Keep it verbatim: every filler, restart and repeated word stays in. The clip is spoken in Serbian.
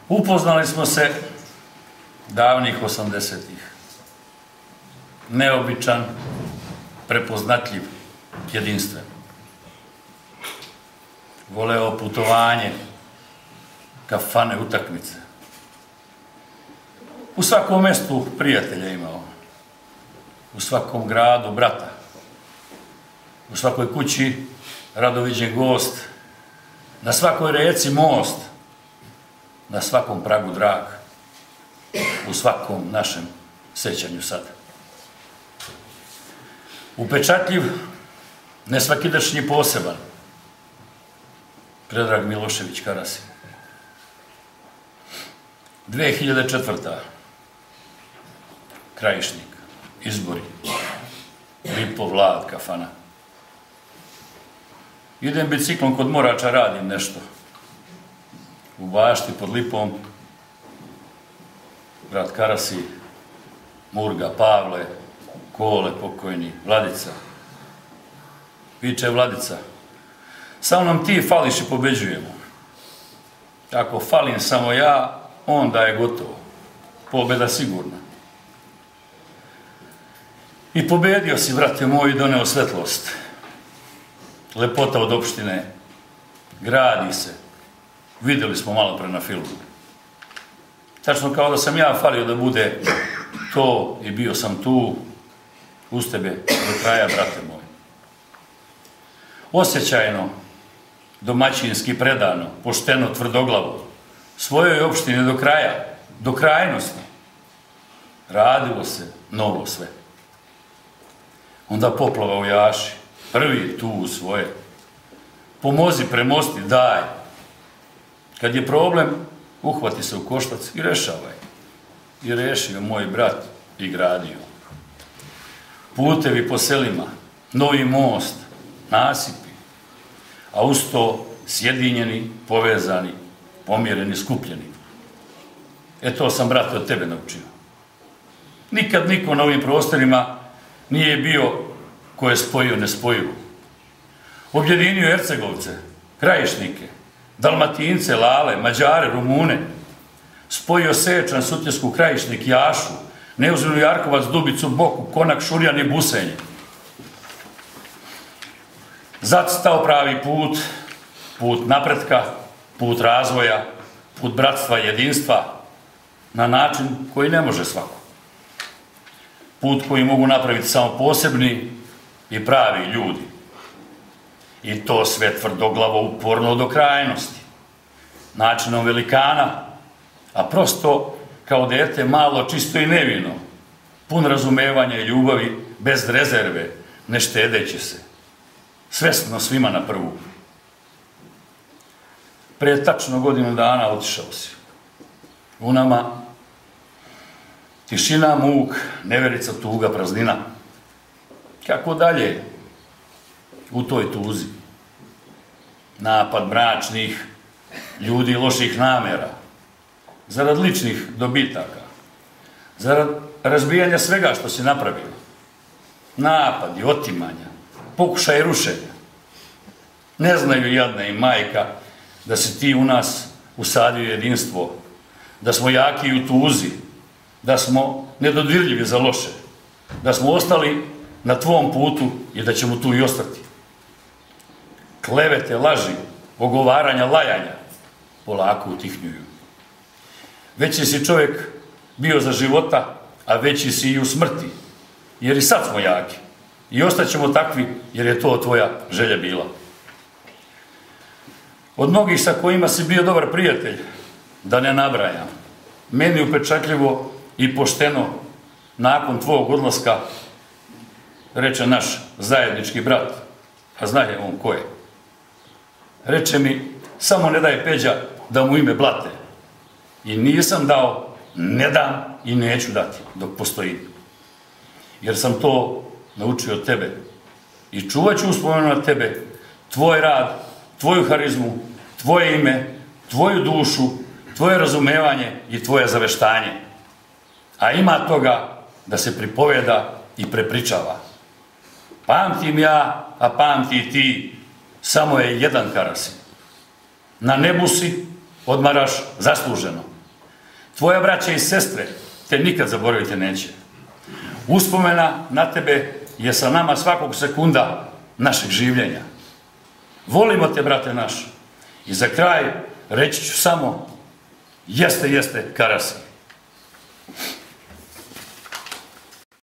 Upoznali smo se davnih osamdesetih. Neobičan, prepoznatljiv, jedinstven. Voleo putovanje, kafane, utakmice. U svakom mjestu prijatelja imao. U svakom gradu brata. U svakoj kući radoviđen gost. Na svakoj reci most. Na svakom pragu drag. U svakom našem sećanju sad. Upečatljiv, nesvakidašnji poseban. Predrag Milošević Karasin. dve hiljade četvrta. Krajišnik. Izbori. Lipo, Vlad, kafana. Idem biciklom kod Morača, radim nešto. U bašti pod Lipom. Brat Karasi, Murga, Pavle, Kole pokojni, Vladica. Viče Vladica. Samo nam ti fališ i pobeđujemo. Ako falim samo ja, onda je gotovo. Pobeda sigurna. I pobedio si, brate moj, i doneo svetlost. Lepota od opštine. Gradi se. Vidjeli smo malo pre na filmu. Tačno kao da sam ja falio da bude to i bio sam tu uz tebe do kraja, brate moj. Osjećajno, domaćinski predano, pošteno, tvrdoglavo, svojoj opštini do kraja, do krajnosti. Radilo se novo sve. Onda poplava u Jaši, prvi tu u svoje. Pomozi, premosti, daj. Kad je problem, uhvati se u koštac i rešavaj. I rešio moj brat i gradio. Putevi po selima, novi most, nasipi, a uz to sjedinjeni, povezani, pomjereni, skupljeni. E to sam, brate, od tebe naučio. Nikad niko na ovim prostorima nije bio ko je spojio nespojivo. Objedinio Hercegovce, Krajišnike, Dalmatince, Lale, Mađare, Rumune. Spojio Sečan, Sutjesku, Krajišnik, Jašu, Neuzinu, Jarkovac, Dubicu, Boku, Konak, Šurjan i Busenje. Zacrtao pravi put, put napretka, put razvoja, put bratstva i jedinstva, na način koji ne može svako. Put koji mogu napraviti samo posebni i pravi ljudi. I to sve tvrdoglavo, uporno do krajnosti. Načinom velikana, a prosto kao dete malo, čisto i nevino, pun razumevanja i ljubavi, bez rezerve, ne štedeći se. Svesno svima na prvu. Prije tačno godinu dana otišao si. U nama tišina, muk, neverica, tuga, praznina. Kako dalje u toj tuzi? Napad mračnih ljudi, loših namera, zarad ličnih dobitaka, zarad razbijanja svega što si napravio. Napadi, otimanja, pokušaj rušenja. Ne znaju jadna i majka da si ti u nas usadio jedinstvo, da smo jaki u tuzi, da smo nedodirljivi za loše, da smo ostali na tvom putu i da ćemo tu i ostati. Klevete, laži, ogovaranja, lajanja polako utihnjuju. Veći si čovjek bio za života, a veći si i u smrti, jer i sad smo jaki. I ostaćemo takvi, jer je to tvoja želja bila. Od mnogih sa kojima si bio dobar prijatelj, da ne nabrajam, meni upečatljivo i pošteno, nakon tvojeg odlaska, reče naš zajednički brat, a zna je on ko je. Reče mi, samo ne daj Peđa da mu ime blate. I nisam dao, ne dam i neću dati dok postoji. Jer sam to naučio od tebe. I čuvat ću uspomenu na tebe, tvoj rad, tvoju harizmu, tvoje ime, tvoju dušu, tvoje razumevanje i tvoje zaveštanje. A ima toga da se pripoveda i prepričava. Pamtim ja, a pamti i ti, samo je jedan Karasin. Na nebu si, odmaraš zasluženo. Tvoja braća i sestre te nikad zaboraviti neće. Uspomena na tebe je sa nama svakog sekunda našeg življenja. Volimo te, brate naš. I za kraj reći ću samo, jeste, jeste, Karasi.